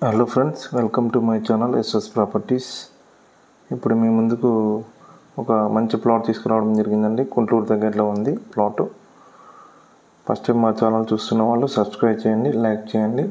Hello friends, welcome to my channel SS properties. ఇప్పుడు మీ ముందుకు ఒక మంచి ప్లాట్ తీసుకురావడం జరిగిందండి. కుంట్లూరు దగ్గరలో ఉంది ప్లాట్. ఫస్ట్ టైం మా ఛానల్ చూస్తున్న వాళ్ళు సబ్స్క్రైబ్ చేయండి, లైక్ చేయండి.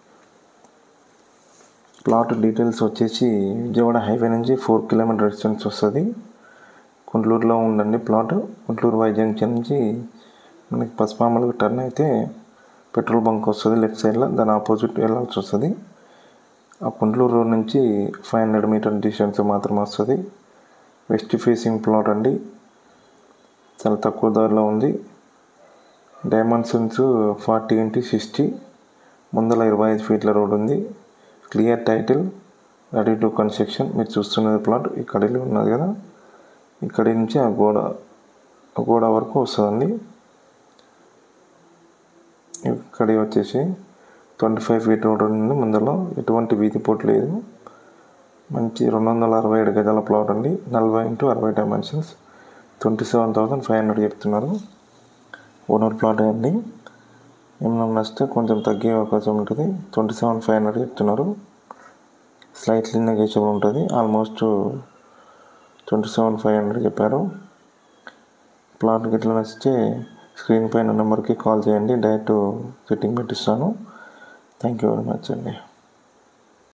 ప్లాట్ డీటెయిల్స్ వచ్చేసి విజయవాడ హైవే నుంచి 4 కిలోమీటర్ డిస్టెన్స్ వస్తుంది. కుంట్లూరులో ఉందండి ప్లాట్. కుంట్లూరు వై జంక్షన్ నుంచి మనకి పసుపామలకు టర్న్ అయితే పెట్రోల్ బంక్ వస్తుంది లెఫ్ట్ సైడ్లో, దాని ఆపోజిట్ వెళ్ళాల్సి వస్తుంది. ఆ కుంట్లూరు రోడ్ నుంచి 500 మీటర్ డిస్టెన్స్ మాత్రమే వస్తుంది. వెస్ట్ ఫేసింగ్ ప్లాట్ అండి, చాలా తక్కువ ధరలో ఉంది. డైమెన్షన్స్ 40x60, ముందల 25 ఫీట్ల రోడ్ ఉంది. Clear title, ready to construction. మీరు చూస్తున్నది ప్లాట్ ఇక్కడ ఉన్నది కదా, ఇక్కడి నుంచి ఆ గోడ వరకు వస్తుందండి. ఇక్కడి వచ్చేసి 25 ఫీట్ రోడ్ ఉంది. ముందరలో ఎటువంటి వీధి పోటు లేదు. మంచి 267 గజాల ప్లాట్ అండి. 40x60 dimensions. 27,500 చెప్తున్నారు. ఓనర్ ప్లాట్ అండి. ఏమైనా నచ్చితే కొంచెం తగ్గే అవకాశం ఉంటుంది. 27,500 చెప్తున్నారు. స్లైట్లీ నెగోషియబుల్ ఉంటుంది. ఆల్మోస్ట్ 27,500 చెప్పారు. ప్లాట్ గిట్లా నచ్చితే స్క్రీన్ పైన నెంబర్కి కాల్ చేయండి, డైరెక్ట్ సిట్టింగ్ పెట్టిస్తాను. థ్యాంక్ యూ వెరీ మచ్ అండి.